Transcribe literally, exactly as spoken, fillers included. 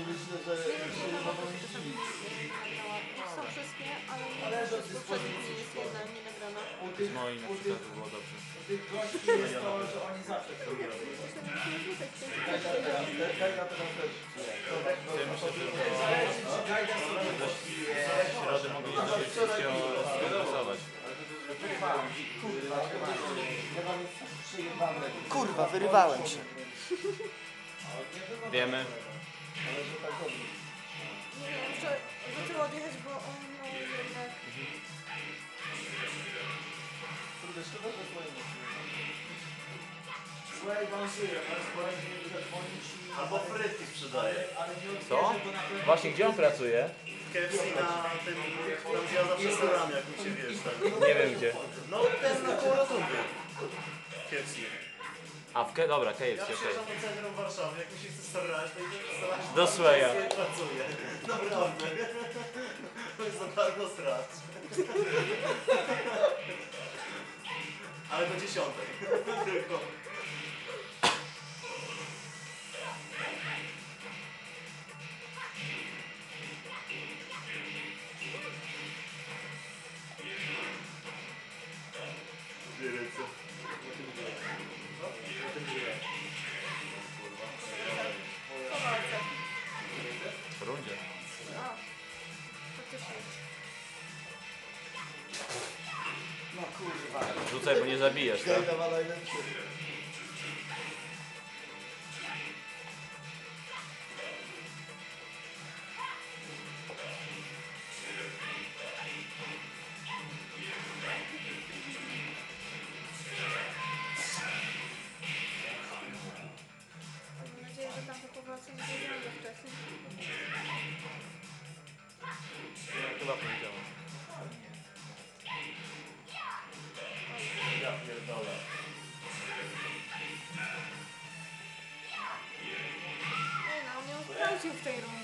myślę, że się nie mogą zdziwić. Są wszystkie, ale nie Ale wiem, że czy z poprzednich jest jedna nie nagrana. U Z tych, moim na u przykład tych, by było dobrze. u tych gości jest to, że oni zawsze chcą robić. Gajda Gajda teraz też. Ja myślę, że Zależy, czy Gajda sobie do środy mogliśmy się skonkursować. Kurwa, wyrywałem się. Wiemy. Nie wiem, że zaczęło odjechać, bo on no jednak... Kurde, szkoda, że swoje nie Słuchaj, awansuje, ale sporo nie zadzwonić i... Albo frytki sprzedaje. Ale nie Co? odbierze, bo na pewno... Właśnie, gdzie on pracuje? K F C na tym, tam gdzie ja zawsze staram, jak mi się wiesz, tak. Nie wiem gdzie. No ten na koło rotundy. K F C. A, w Ke... dobra, K F Ja C, okej. przyjeżdżam do centrum Warszawy, jak mi się chce starać, to idę starać. Do Swaya. Pracuję. Naprawdę. To jest za darmo strach. Ale do dziesiątej. Tylko. Dwie ręce. W rundzie. A, faktycznie. No kurwa. Rzucaj, bo nie zabijesz, tak? Gajda ma najlepszy. Mam nadzieję, że tam po powrocie nie wyjdziemy wcześniej. Chyba powiedziałem. Ja pierdolę. Nie no, on ją sprawdził w tej rundzie.